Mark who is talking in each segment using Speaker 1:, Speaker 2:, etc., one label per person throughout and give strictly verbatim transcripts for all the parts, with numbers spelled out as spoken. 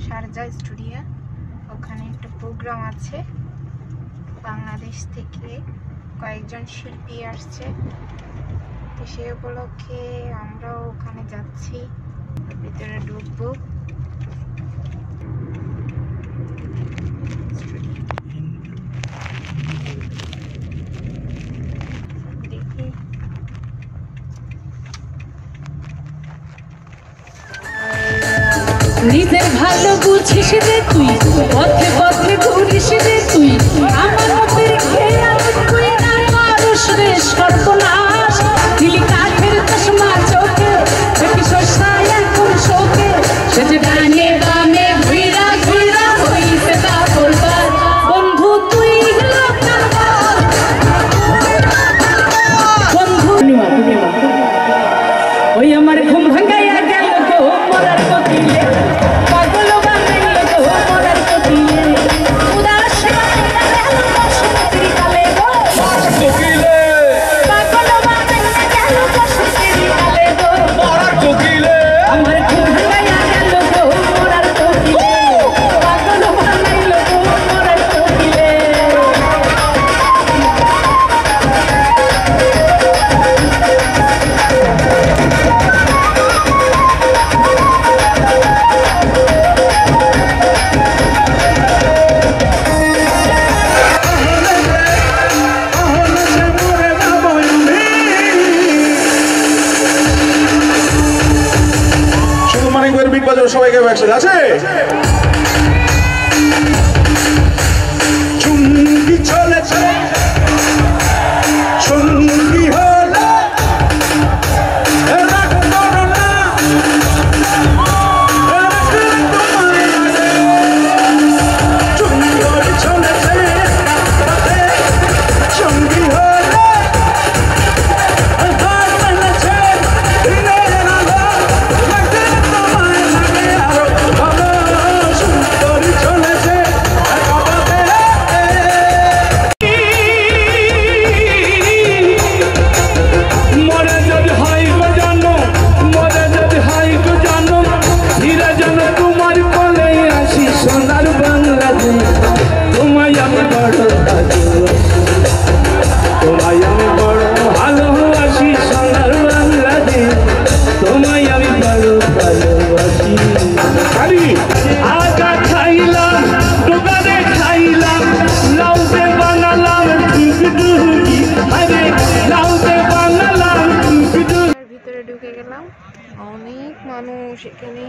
Speaker 1: Sharjah studio. ওখানে একটা programme আছে, বাংলাদেশ থেকে কয়েকজন শিল্পী আসছে, তো সেই উপলক্ষে আমরাও ওখানে যাচ্ছি, ভিতরে ঢুকবো। দেখি
Speaker 2: নিজের ভালো বুঝিস রে তুই, পথে পথে ঘুরিস রে তুই, আমার মতের খেয়াল তুই না মানুষ রে সর্বনাশ। দিলি কাঠের চশমা চোখে, দেখি শসায় এখন শোকে, সে যে ডানে বামে ঘুইরা ঘুইরা হইছে তা বলবার। বন্ধু তুই লোকাল বন্ধু, ওই আমার ঘুম ভাঙ্গাইয়া গেল গো মরার কতিলে, পাগল বানাইল গো মরার কতিলে, উদাস বানাইয়া গেল বসন্তের কালে গো মরার কতিলে, পাগল বানাইয়া গেল বসন্তের কালে গো মরার কতিলে, আমার ঘুম ভাঙ্গাইয়া গেল গো মরার কতিলে, পাগল বানাইল গো মরার কতিলে।
Speaker 3: সবাইকে একসাথে আছে চুমকি চলেছে সঙ্গী হলে রাগ করো না, চুমকি চলেছে সঙ্গী হলে
Speaker 1: অনেক মানুষ এখানে,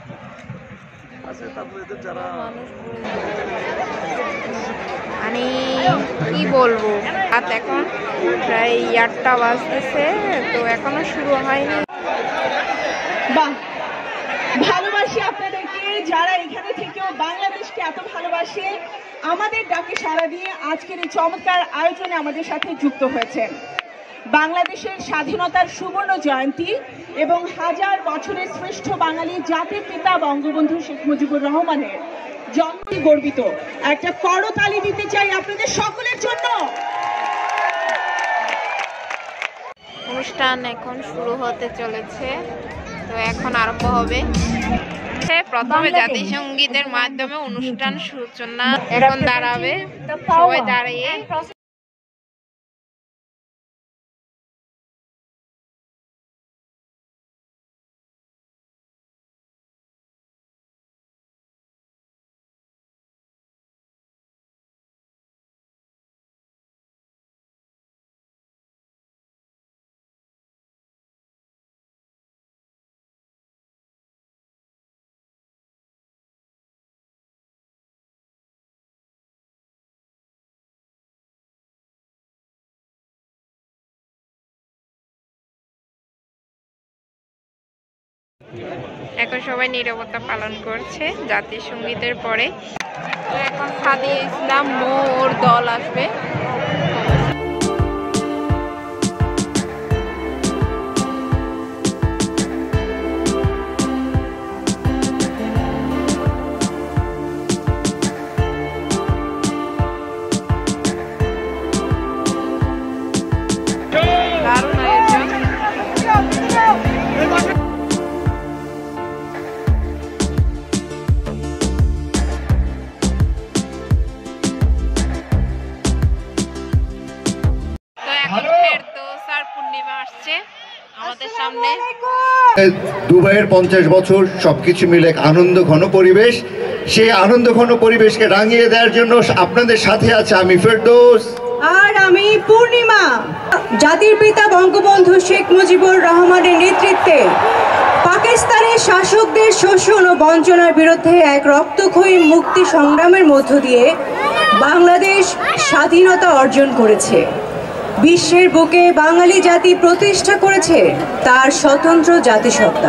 Speaker 1: মানে কি বলবো, রাত এখন প্রায় আটটা বাজতেছে, তো এখনো শুরু হয়নি।
Speaker 4: বাহ, ভালোবাসি আপনাদেরকে যারা এখানে থেকেও বাংলাদেশকে এত ভালোবাসে, আমাদের ডাকে সাড়া দিয়ে আজকের এই চমৎকার আয়োজনে আমাদের সাথে যুক্ত হয়েছেন। বাংলাদেশের স্বাধীনতার সুবর্ণ জয়ন্তী এবং হাজার বছরের শ্রেষ্ঠ বাঙালি জাতির পিতা বঙ্গবন্ধু শেখ মুজিবুর রহমানের জন্মদিন গর্বিত। একটা করতালি দিতে চাই আপনাদের সকলের জন্য।
Speaker 1: অনুষ্ঠান এখন শুরু হতে চলেছে, তো এখন আরম্ভ হবে। প্রথমে জাতীয় সঙ্গীতের মাধ্যমে অনুষ্ঠান সূচনা এখন দাঁড়াবে, সবাই দাঁড়িয়ে এখন সবাই নীরবতা পালন করছে জাতীয় সঙ্গীতের পরে। তো এখন সাদিয়া ইসলাম মোর দল আসবে। দারুণ আয়োজন।
Speaker 5: দুবাইয়ের পঞ্চাশ বছর সবকিছু মিলে এক আনন্দ ঘন পরিবেশ। সেই আনন্দ ঘন পরিবেশকে রাঙিয়ে দেওয়ার জন্য আপনাদের সাথে আছে আমি ফেরদৌস
Speaker 6: আর আমি পূর্ণিমা। জাতির পিতা বঙ্গবন্ধু শেখ মুজিবুর রহমানের নেতৃত্বে পাকিস্তানের শাসকদের শোষণ ও বঞ্চনার বিরুদ্ধে এক রক্তক্ষয়ী মুক্তি সংগ্রামের মধ্য দিয়ে বাংলাদেশ স্বাধীনতা অর্জন করেছে। বিশ্বের বুকে বাঙালি জাতি প্রতিষ্ঠা করেছে তার স্বতন্ত্র জাতিসত্তা।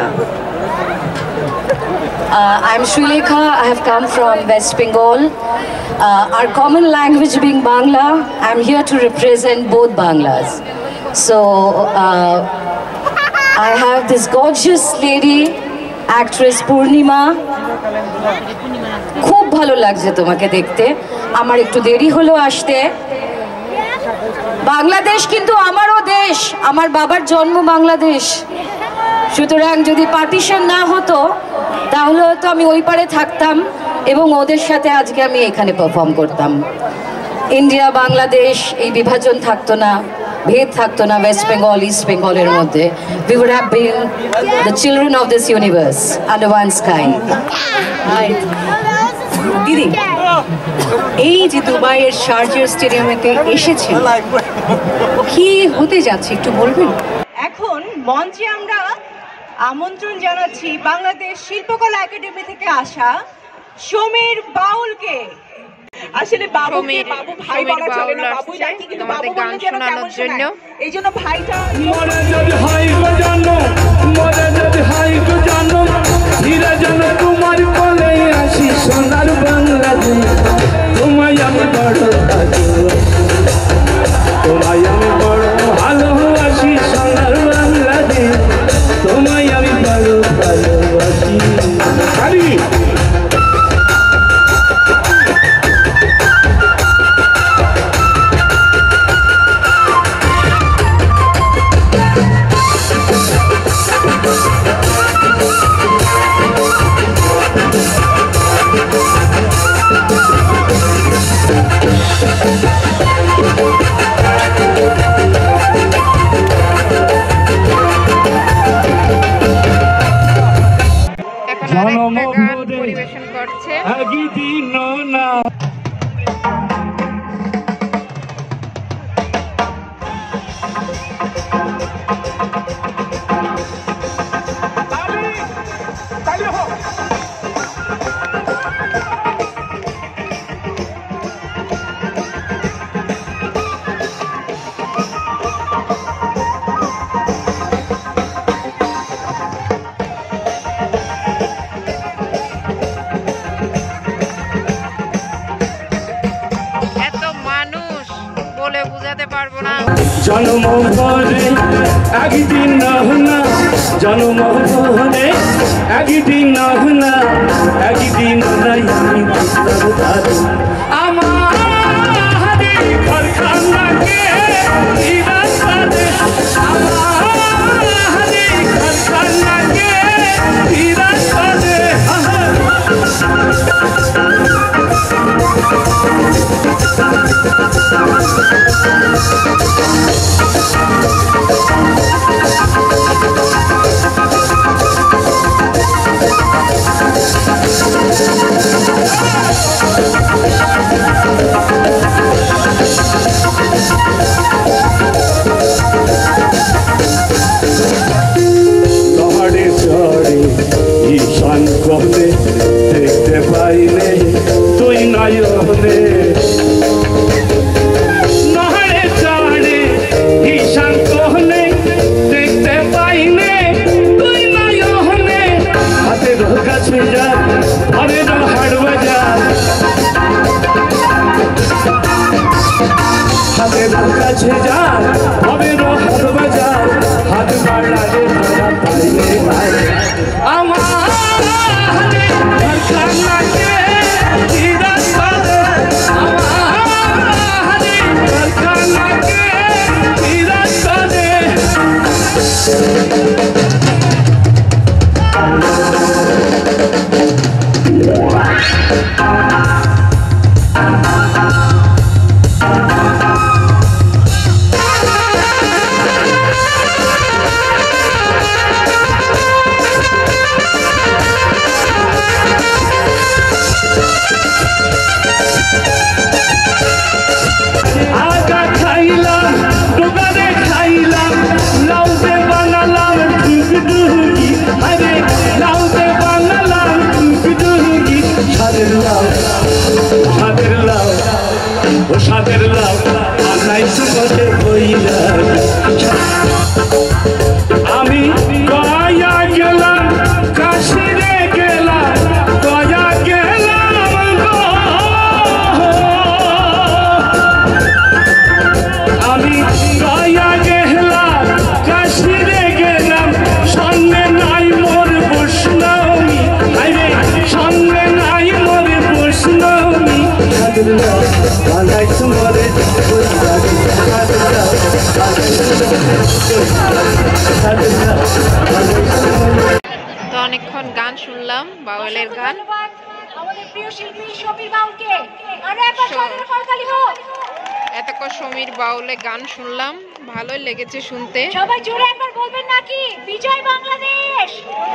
Speaker 7: Uh, I'm Srilekha. I have come from West Bengal. Uh, our common language being Bangla, I'm here to represent both Banglas. So uh, I have this gorgeous lady, actress Purnima. খুব ভালো লাগছে তোমাকে দেখতে। আমার একটু দেরি হলো আসতে। বাংলাদেশ কিন্তু আমারও দেশ, আমার বাবার জন্ম বাংলাদেশ। সুতরাং যদি পার্টিশন না হতো তাহলে তো আমি ওই পারে থাকতাম এবং ওদের সাথে আজকে আমি এখানে পারফর্ম করতাম। ইন্ডিয়া বাংলাদেশ এই বিভাজন থাকতো না, ভেদ থাকতো না ওয়েস্ট বেঙ্গল ইস্ট বেঙ্গলের মধ্যে। We would have been the children of this universe under one sky.
Speaker 6: দিদি, এই যে দুবাইয়ের শারজাহ স্টেডিয়ামেতে এসেছে, কি হতে যাচ্ছে একটু বলবেন? এখন মঞ্চে আমরা আমন্ত্রণ জানাচ্ছি বাংলাদেশ শিল্পকলা একাডেমি থেকে আসা সমীর বাউলকে। আসলে বাবু বাবু ভাই বলা চলে না, বাবু ডাকি কিন্তু বাবু বললে যেন কেমন শোনায়, এই জন্য ভাইটা
Speaker 3: মরে যদি হাই গো জানো, মরে যদি হাই গো জানো, ধীরে যেন তোমার কোলে আসি সোনার বাংলাদেশ। তোমায় আমি বড় তোমায় আমি বড় ভালোবাসি সোনার বাংলাদেশ। তোমায় আমি বড় ভালোবাসি। খালি
Speaker 1: পরিবেশন করছে।
Speaker 3: জন্ম ভরে একদিন না জন্ম ভরে একদিন না একদিন নাই আমার ঘরখানাকে ঘরখানাকে দেখতে পাইলে তুই নয়নে নহরে চড়ে ঈশান কোহনে দেখতে পাইলে তুই নয়নে হাতের কাছে যা ঘরের হাট বাজার হাতের কাছে যা ঘরের হাট বাজার হাত বাড়ালে ধরা পাইলে আমার সাদের লাউ সাদের লাউ ও সাদের লাউ আনাই সুমতে কইরা আমি কয়া গেলাম কাশিরে গেলাম কয়া গেলাম আমি কয়া গেলাম কাশিরে গেলাম সঙ্গে নাই মোর বৈষ্ণবী আরে সঙ্গে নাই মোর বৈষ্ণবী সাদের লাউ আনাই সুমতে কইরা সাদের লাউ
Speaker 1: তো অনেকক্ষণ গান শুনলাম, বাউলের গান।
Speaker 7: আমাদের প্রিয় শিল্পী সমীর বাউলকে আরো একবার সাদরে করতালি হোক।
Speaker 1: এতক্ষণ সমীর বাউলে গান শুনলাম, ভালোই লেগেছে শুনতে।
Speaker 7: সবাই জোরে একবার বলবেন নাকি বিজয় বাংলাদেশ।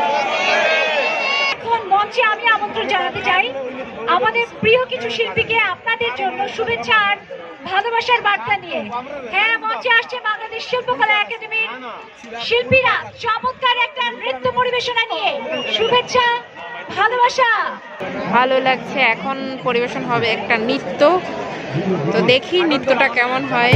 Speaker 7: এখন মঞ্চে আমি আমন্ত্রণ জানাতে চাই আমাদের প্রিয় কিছু শিল্পীকে আপনাদের জন্য শুভেচ্ছা আর ভালোবাসার বার্তা নিয়ে। হ্যাঁ, মঞ্চে আসছে বাংলাদেশ শিল্পকলা একাডেমির শিল্পীরা চমৎকার একটা নৃত্য পরিবেশনা নিয়ে। শুভেচ্ছা, ভালোবাসা।
Speaker 1: ভালো লাগছে। এখন পরিবেশন হবে একটা নৃত্য, তো দেখি নৃত্যটা কেমন হয়।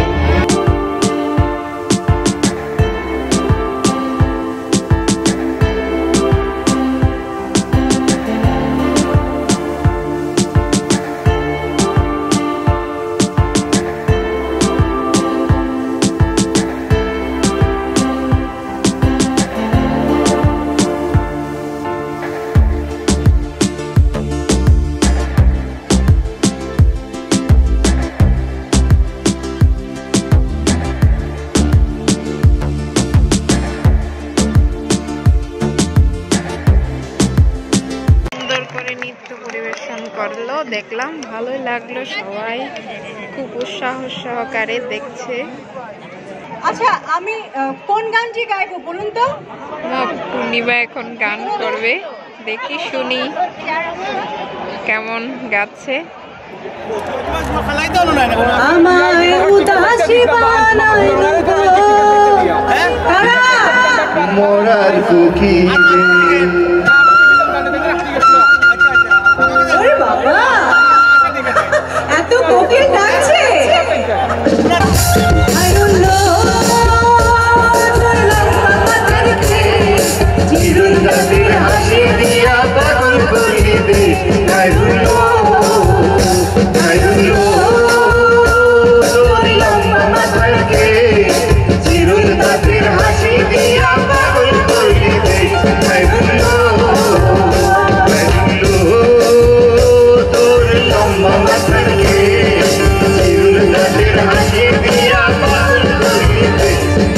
Speaker 1: করলো, দেখলাম, ভালোই লাগলো। সবাই খুব উৎসাহ সহকারে দেখছে।
Speaker 6: আচ্ছা, আমি কোন গানটি গাইবো বলুন তো?
Speaker 1: পূর্ণিমা এখন গান করবে, দেখি শুনি কেমন গাচ্ছে।
Speaker 2: আমায় উদাসী বানায়
Speaker 5: মরার কোকিলে
Speaker 2: বাবা, এত কোকিল ডাকছে।
Speaker 5: হাসি দিয়া পাগল করিয়ে দে চিরুল দাঁতের হাসি দিয়া পাগল করিয়ে দে তোর লম্বা মাথাকে চিরুল দাঁতের হাসি দিয়া পাগল করিয়ে দে।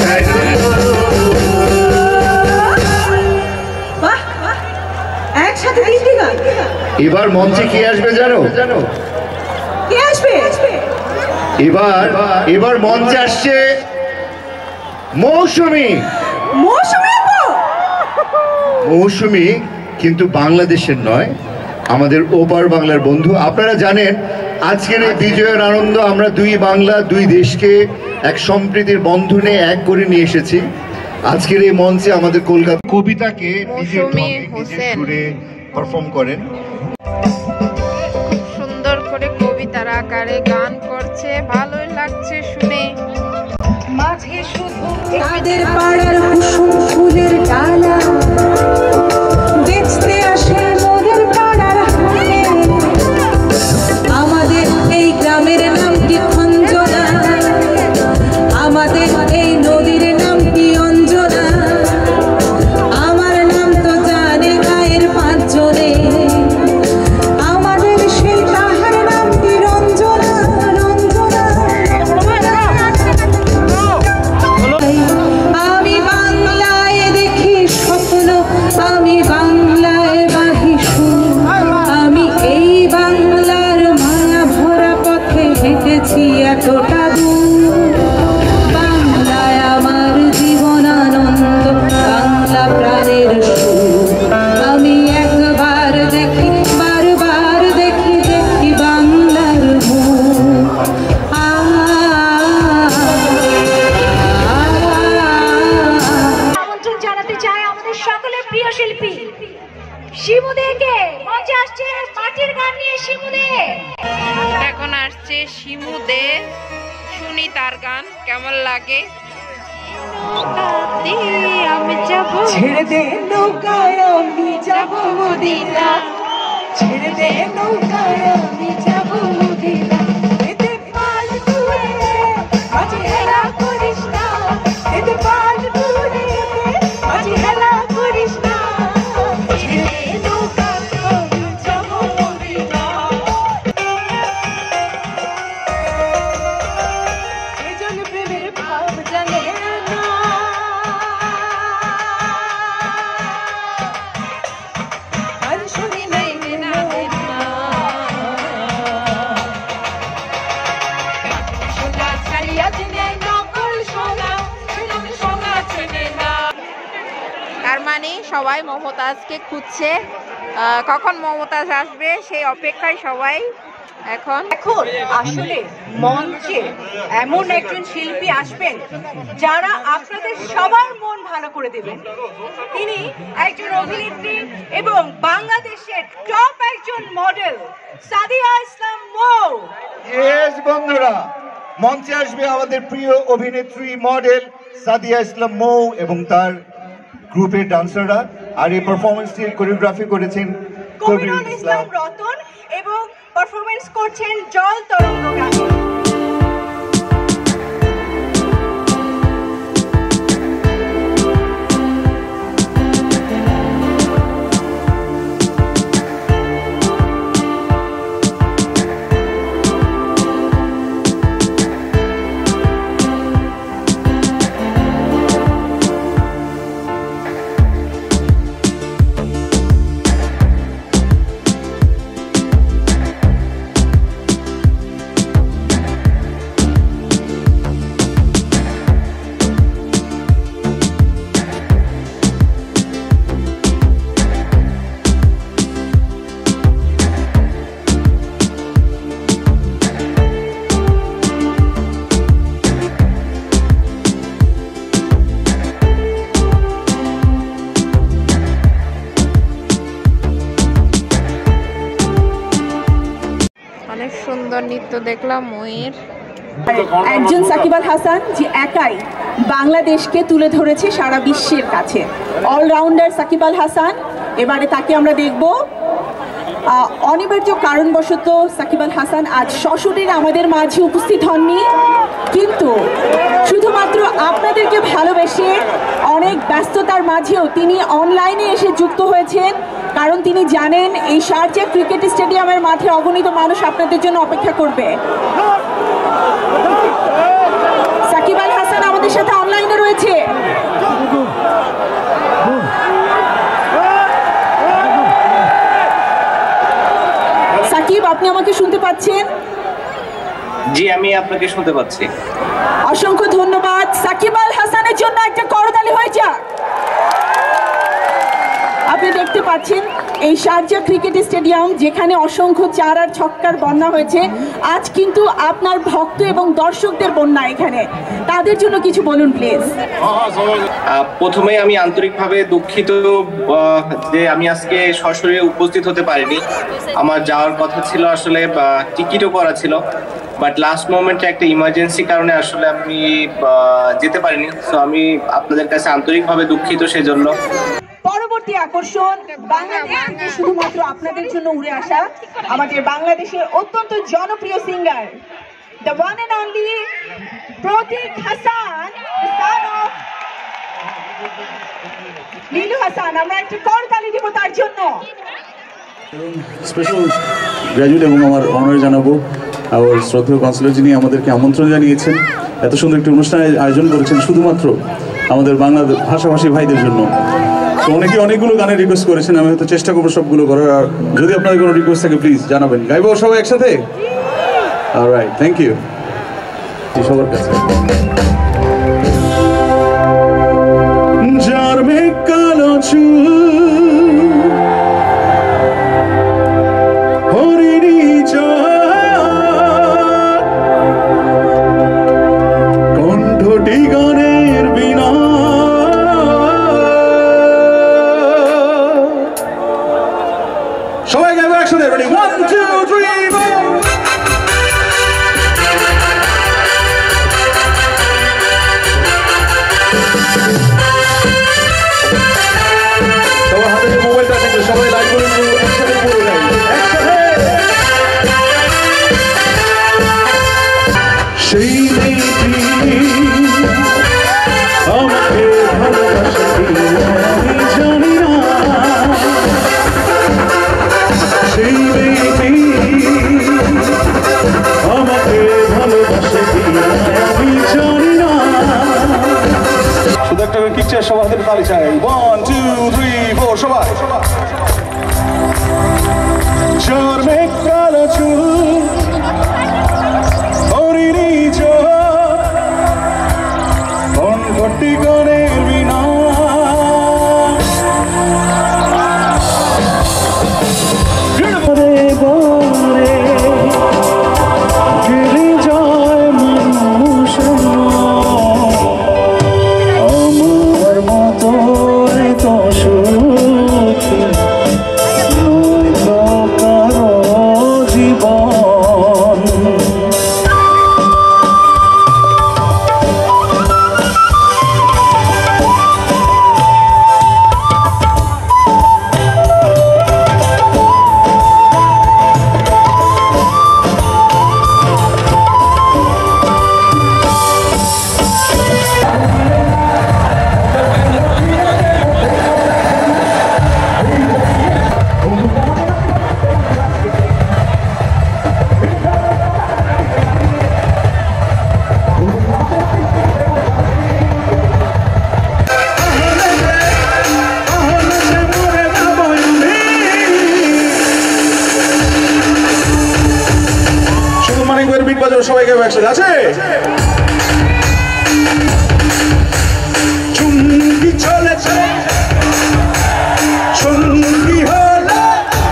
Speaker 2: একসাথে তিনটি গান।
Speaker 5: এবার মঞ্চে কে আসবে জানো?
Speaker 2: কে আসবে?
Speaker 5: এবার এবার মঞ্চে আসছে মৌসুমী।
Speaker 2: মৌসুমী আপু?
Speaker 5: মৌসুমী কিন্তু বাংলাদেশের নয়, আমাদের ওপার বাংলার বন্ধু। আপনারা জানেন আজকের এই বিজয়ের আনন্দ আমরা দুই বাংলা দুই দেশকে এক সম্প্রীতির বন্ধনে এক করে নিয়ে এসেছি। আজকের এই মঞ্চে আমাদের কলকাতা কবিতাকে নিজের ঢঙে নিজের সুরে পারফর্ম করেন।
Speaker 1: খুব সুন্দর করে কবিতার আকারে গান করছে, ভালোই লাগছে শুনে।
Speaker 2: মাঝে শুধু তাদের পাড়ার কুসুম ফুলের ডালা দেখতে আসে মোদের পাড়ার হাটে। আমাদের এই গ্রামের নামটি খঞ্জনা, আমাদের এই নদীর নামটি অঞ্জনা, আমার নাম তো জানে গায়ের পাঁচজনে, আমাদের সেই তাহার নামটি রঞ্জনা রঞ্জনা। আমি বাংলায় দেখি স্বপ্ন
Speaker 6: মিষ্টির গান নিয়ে শিমু দে।
Speaker 1: এখন আসছে শিমু দে, শুনি তার গান কেমন লাগে। আমি যাব,
Speaker 2: ছেড়ে দে নৌকায় আমি যাব মদিনা, ছেড়ে দে নৌকায় আমি যাব মদিনা। এতে পাল তুলে মাঝে হেলা করিস না, এতে পাল তুলে মাঝে হেলা করিস না। ছেড়ে দে নৌকায় আমি যাব মদিনা। এজন প্রেমের ভাব জানে না, আর শুনি নাই না না। সোনা ছাড়িয়া দিনে নকল সোনা, সোনা সোনা চেনে না।
Speaker 1: তার মানে সবাই মমতাজকে খুঁজছে, আহ, কখন মমতাজ আসবে সেই অপেক্ষায় সবাই এখন।
Speaker 6: এখন আসলে মঞ্চে এমন একজন শিল্পী আসবেন যারা আপনাদের সবার মন ভালো করে দেবেন। তিনি একজন অভিনেত্রী এবং বাংলাদেশের টপ একজন মডেল সাদিয়া ইসলাম মৌ।
Speaker 5: ইয়েস বন্ধুরা, মঞ্চে আসবে আমাদের প্রিয় অভিনেত্রী মডেল সাদিয়া ইসলাম মৌ এবং তার গ্রুপের ডান্সাররা। আর এই পারফরমেন্সটি কোরিওগ্রাফি করেছেন
Speaker 6: কবিরুল ইসলাম রতন এবং পারফরমেন্স করছেন জল তরঙ্গ গানে।
Speaker 1: অনেক সুন্দর নৃত্য দেখলাম ময়ের।
Speaker 4: একজন সাকিব আল হাসান যে একাই বাংলাদেশকে তুলে ধরেছে সারা বিশ্বের কাছে, অলরাউন্ডার সাকিব আল হাসান। এবারে তাকে আমরা দেখব। আহ, অনিবার্য কারণবশত সাকিব আল হাসান আজ সশরীরে আমাদের মাঝে উপস্থিত হননি, কিন্তু শুধুমাত্র আপনাদেরকে ভালোবেসে অনেক ব্যস্ততার মাঝেও তিনি অনলাইনে এসে যুক্ত হয়েছেন, কারণ তিনি জানেন এই শারজাহ ক্রিকেট স্টেডিয়ামের মাঠে অগণিত মানুষ আপনাদের জন্য অপেক্ষা করবে। সাকিব আল হাসান আমাদের সাথে অনলাইনে রয়েছে। সাকিব, আপনি আমাকে শুনতে পাচ্ছেন?
Speaker 8: জি, আমি আপনাকে শুনতে পাচ্ছি।
Speaker 4: অসংখ্য ধন্যবাদ। সাকিব আল হাসানের জন্য একটা করতালি হয়ে যাক। আপনি দেখতে পাচ্ছেন এই শারজাহ ক্রিকেট স্টেডিয়াম, যেখানে অসংখ্য চার আর ছক্কার বন্যা হয়েছে, আজ কিন্তু আপনার ভক্ত এবং দর্শকদের বন্যা এখানে। তাদের জন্য কিছু বলুন প্লিজ।
Speaker 8: প্রথমে আমি আন্তরিকভাবে দুঃখিত যে আমি আজকে সরাসরি উপস্থিত হতে পারিনি। আমার যাওয়ার কথা ছিল, আসলে টিকিটও করা ছিল, বাট লাস্ট মোমেন্টে একটা ইমার্জেন্সি কারণে আসলে আমি যেতে পারিনি। তো আমি আপনাদের কাছে আন্তরিকভাবে দুঃখিত সেজন্য।
Speaker 4: পরবর্তী আকর্ষণ বাংলাদেশ থেকে শুধুমাত্র আপনাদের জন্য উড়ে আসা আমাদের বাংলাদেশের অত্যন্ত জনপ্রিয় singer, the one and only Protik Hasan, son of Nilu Hasan. আমরা একটা করতালি দিব তার জন্য।
Speaker 9: স্পেশাল গ্র্যাজুয়েট এবং আমার অনার জানাবো আমার শ্রদ্ধেয় কাউন্সিলর, যিনি আমাদেরকে আমন্ত্রণ জানিয়েছেন, এত সুন্দর একটি অনুষ্ঠানের আয়োজন করেছেন শুধুমাত্র আমাদের বাংলা ভাষাভাষী ভাইদের জন্য। তো অনেকে অনেকগুলো গানের রিকোয়েস্ট করেছেন, আমি হয়তো চেষ্টা করবো সবগুলো করার। আর যদি আপনাদের কোনো রিকোয়েস্ট থাকে প্লিজ জানাবেন। গাইবো সবাই একসাথে? অলরাইট, থ্যাংক ইউ সবার কাছে। যার মেঘ কালো চুল হরিণী কণ্ঠটি গানের বিনা সবাই গাইবো একসাথে। everybody. One, two, three, four. সবার হাতে যে মোবাইলটা থাকলে সবাই লাইক করে একসাথে পুরো গাই একসাথে। সেই মেয়েটি আমাকে ভালোবাসে আমি জানি না, সেই মেয়েটি আমাকে ভালোবাসে আমি জানি না। শুধু একটা কিক চাই, সবার হাতে তালি চাই। ওয়ান টু থ্রি ফোর সবাই। চোর মেঘ কালো চুল হরিণী চোখ মন ভর্তি করে বিনা সবাইকে একসাথে আছে। চুমকি চলেছে সঙ্গী হলে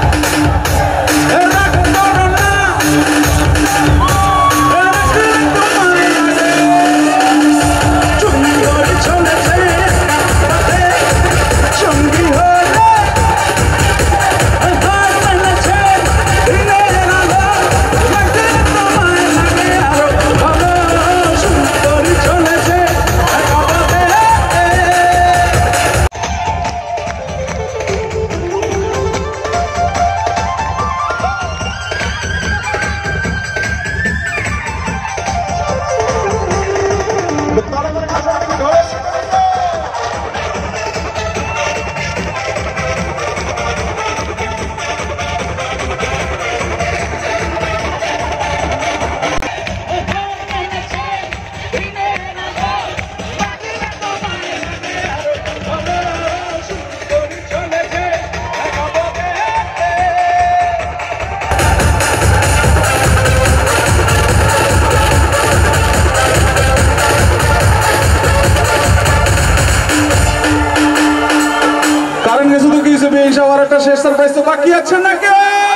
Speaker 9: শেষ সারপ্রাইজ তো বাকি আছে নাকি?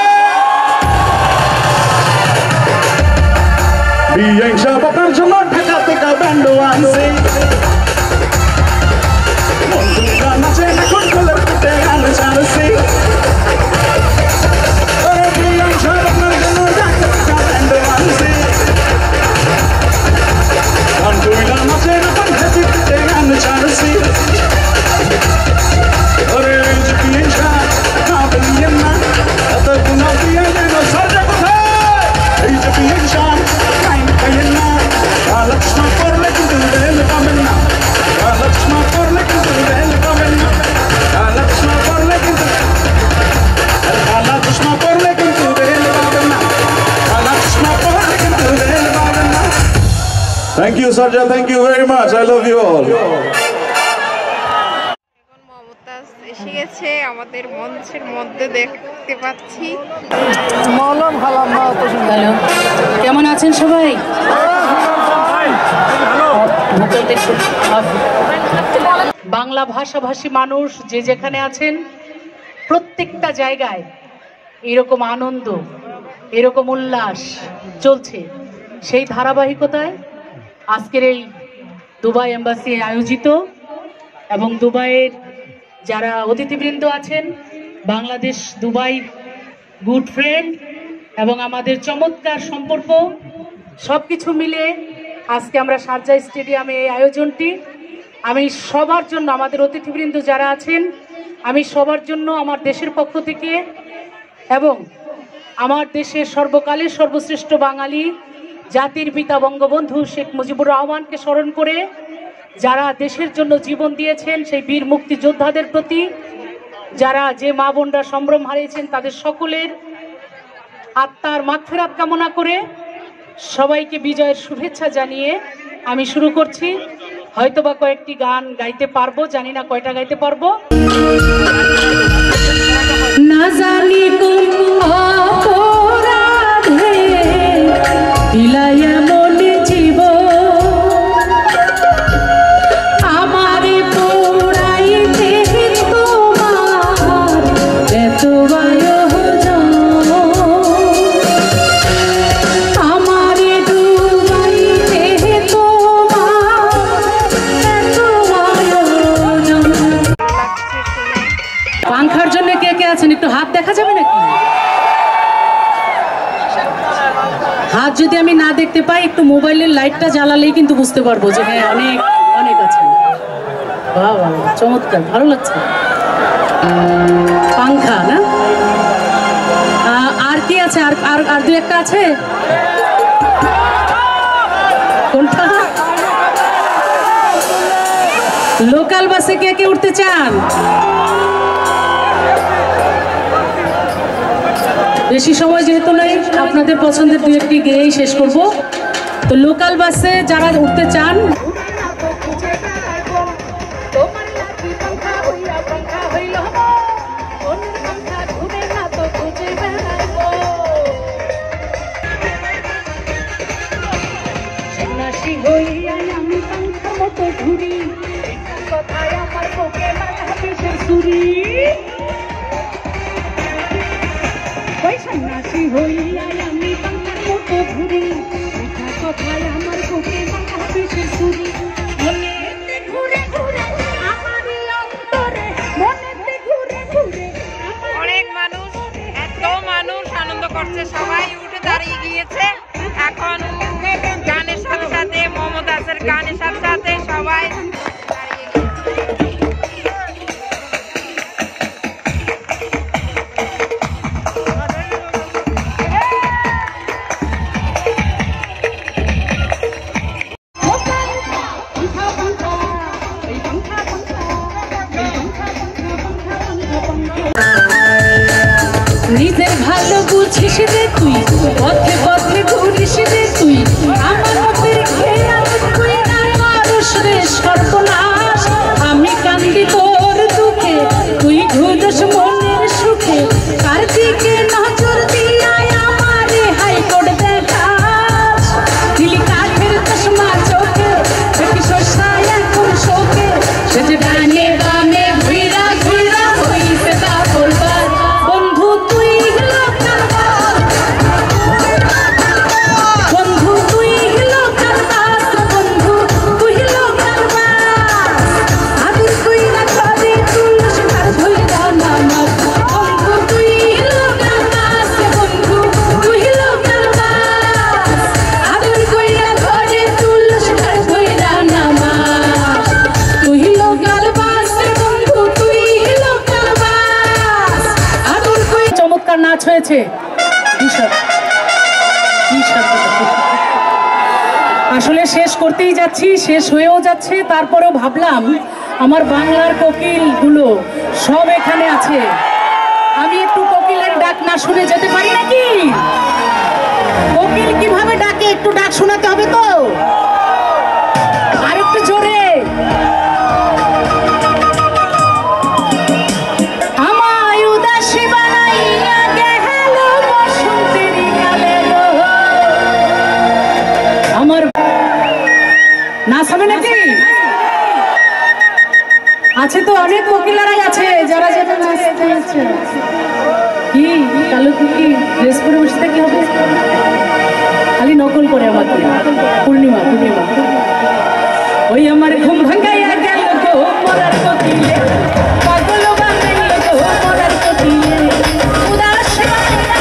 Speaker 9: বিয়াই সব আপনার জন্য ঢাকা থেকে ব্যান্ড আনছে, বন্ধু গান আছে এখন কলের পিঠে গান ছাড়ছে। বিয়াই সব আপনার জন্য ঢাকা থেকে ব্যান্ড আনছে, বন্ধু গান আছে এখন হাসি পিঠে গান ছাড়ছে। ওরে বিয়াই সব Thank you, Sarja. Thank you very much. I love you all.
Speaker 1: এখন মমতাজ এসে গেছে আমাদের মঞ্চের মধ্যে দেখতে পাচ্ছি।
Speaker 7: কেমন আছেন সবাই? বাংলা ভাষাভাষী মানুষ যে যেখানে আছেন প্রত্যেকটা জায়গায় এরকম আনন্দ, এরকম উল্লাস চলছে। সেই ধারাবাহিকতায় আজকের এই দুবাই এম্বাসি আয়োজিত এবং দুবাইয়ের যারা অতিথিবৃন্দ আছেন, বাংলাদেশ দুবাই
Speaker 10: গুড ফ্রেন্ড এবং আমাদের চমৎকার সম্পর্ক সব কিছু মিলে আজকে আমরা শারজাহ স্টেডিয়ামে এই আয়োজনটি আমি সবার জন্য আমাদের অতিথিবৃন্দ যারা আছেন আমি সবার জন্য আমার দেশের পক্ষ থেকে এবং আমার দেশের সর্বকালের সর্বশ্রেষ্ঠ বাঙালি জাতির পিতা বঙ্গবন্ধু শেখ মুজিবুর রহমানকে স্মরণ করে যারা দেশের জন্য জীবন দিয়েছেন সেই বীর মুক্তিযোদ্ধাদের প্রতি যারা যে মা বোনরা সম্ভ্রম হারিয়েছেন তাদের সকলের আত্মার মাগফিরাত কামনা করে সবাইকে বিজয়ের শুভেচ্ছা জানিয়ে আমি শুরু করছি হয়তোবা কয়েকটি গান গাইতে পারবো জানি না কয়টা গাইতে পারবো
Speaker 2: না জানি কোন অপরাধে দিলাই এমন জীবন আমারে পোড়াইতে তোমার এত আয়োজন আমারে ডুবাইতে তোমার এত আয়োজন।
Speaker 10: পাংখার জন্য কে কে আছেন একটু হাত দেখা যাবে নাকি হাত যদি আমি না দেখতে পাই একটু মোবাইলের লাইটটা জ্বালালেই কিন্তু বুঝতে পারবো যে হ্যাঁ অনেক অনেক আছে বাহ বাহ চমৎকার ভালো লাগছে পাংখা না আর কি আছে আর আর আর দুই একটা আছে কোনটা লোকাল বাসে কে কে উঠতে চান বেশি সময় যেহেতু নেই আপনাদের পছন্দের দুই একটি গেয়েই শেষ করব তো লোকাল বাসে যারা উঠতে চান
Speaker 2: সন্ন্যাসী হইয়া আমি পাঙ্খার মতো ঘুরি কথায় আমার বুকে মাথা পিছে ছুরি মনেতে ঘুরে ঘুরে আমার অন্তরে মনেতে ঘুরে ঘুরে
Speaker 1: অনেক মানুষ এত মানুষ আনন্দ করছে সবাই উঠে দাঁড়িয়ে গিয়েছে এখন গানের সাথে সাথে মোহাম্মদ আসের গানের সাথে সাথে সবাই
Speaker 2: নিজের ভালো বুঝিস রে তুই পথে পথে ঘুরিস রে তুই আমার মতের খেয়াল তুই না মানুষ রে সর্বনাশ আমি কান্দি তোর দুঃখে তুই ঘুরস মনের সুখে কার দিকে নজর দিয়াই আমারে হাইকোর্ট দেখাস দিলি কাঠের চশমা চোখে দেখি শসায় এখন শোকে সে যে ডানে বামে ঘুরা ঘুরা হইছে তা বলবার বন্ধু তুই লোকাল বন্ধু তুই লোকাল বাস বন্ধু তুই লোকাল বাস আদর তুই না করে তুলস কার ধইরা নামাজ বন্ধু তুই লোকাল বাস বন্ধু তুই লোকাল বাস আদর তুই না করে তুলস কার ধইরা নামাজ তুই লোকাল বাস বন্ধু তুই লোকাল বাস আদর তুই
Speaker 10: চমৎকার নাচ হয়েছে আসলে শেষ করতেই যাচ্ছি শেষ হয়েও যাচ্ছে তারপরেও ভাবলাম আমার বাংলার কোকিল গুলো সব এখানে আছে আমি একটু কোকিলের ডাক না শুনে যেতে পারি নাকি কোকিল কিভাবে ডাকে একটু ডাক শোনাতে হবে তো আর একটু জোরে
Speaker 2: আমায় উদাসী বানাইয়া গেল বসন্তের গালে গো
Speaker 10: আমার নাচ হবে নাকি আছে তো অনেক কোকিলারাই আছে যারা যেটা নাচতে আছে কি কালো কি ড্রেস পরে বসে কি হবে খালি নকল করে আমাকে পূর্ণিমা পূর্ণিমা ওই আমার ঘুম ভাঙাইয়া গেল গো মরার কোকিলে পাগল বানাইল গো মরার কোকিলে উদাস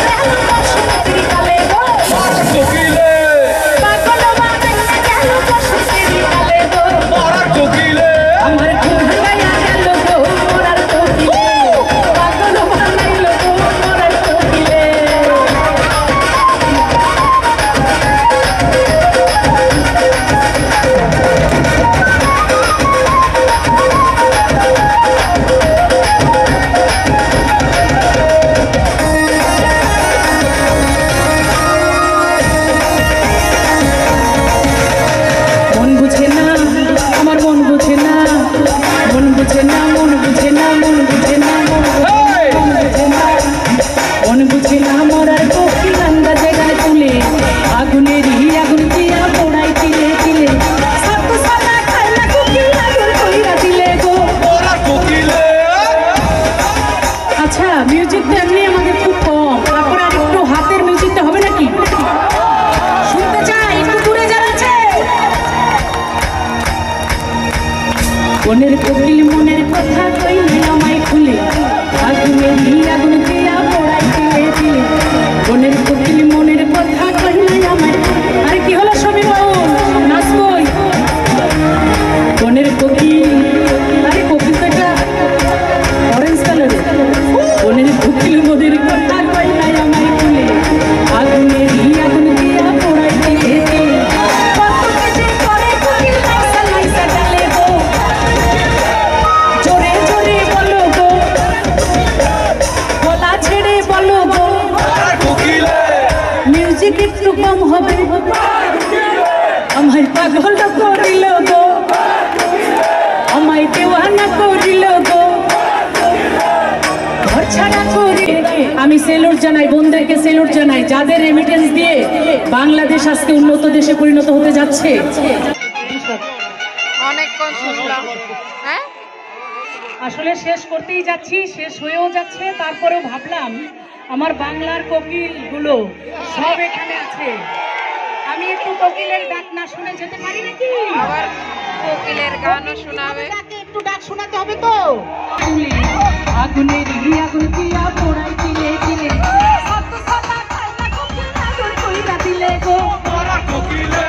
Speaker 2: মিউজিক একটু কম হবে আমায় পাগল করিল গো আমায় দেওয়ানা করিল গো ঘর ছাড়া করি
Speaker 10: আমি সেলুট জানাই, বোনদেরকে সেলুট জানাই যাদের রেমিটেন্স দিয়ে বাংলাদেশ আজকে উন্নত দেশে পরিণত হতে যাচ্ছে।
Speaker 1: অনেকক্ষণ শুনলাম। হ্যাঁ
Speaker 10: আসলে শেষ করতেই যাচ্ছি, শেষ হয়েও যাচ্ছে, তারপরেও ভাবলাম আমার বাংলার কোকিল গুলো সব এখানে আছে, আমি একটু কোকিলের ডাক না শুনে যেতে পারি নাকি?
Speaker 1: আবার কোকিলের গানও শোনাবে,
Speaker 10: একটু ডাক শোনাতে হবে তো। আগুনের আগুন দিয়া পোড়াই দিলে দিলে কত সাদা খাইলা কোকিল আগুন কইরা দিলে গো মোরা কোকিলে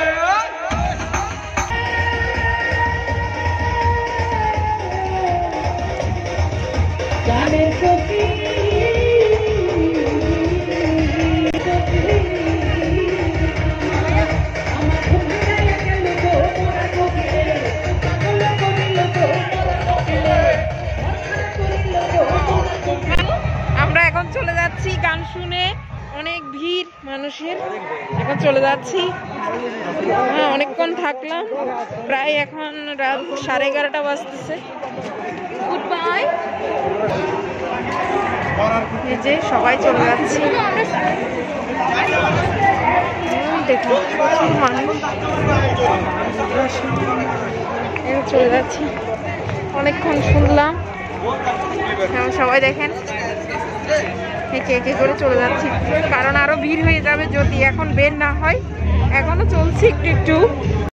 Speaker 10: গানের কোকিল
Speaker 1: চলে যাচ্ছি গান শুনে, অনেক ভিড় মানুষের, এখন চলে যাচ্ছি। হ্যাঁ অনেকক্ষণ থাকলাম, প্রায় এখন রাত সাড়ে এগারোটা বাজতেছে। Good bye. এই যে সবাই চলে যাচ্ছি, দেখুন প্রচুর মানুষ, চলে যাচ্ছি। অনেকক্ষণ শুনলাম, সবাই দেখেন একে একে করে চলে যাচ্ছি, কারণ আরো ভিড় হয়ে যাবে যদি এখন বের না হয়। এখনো চলছে একটু একটু।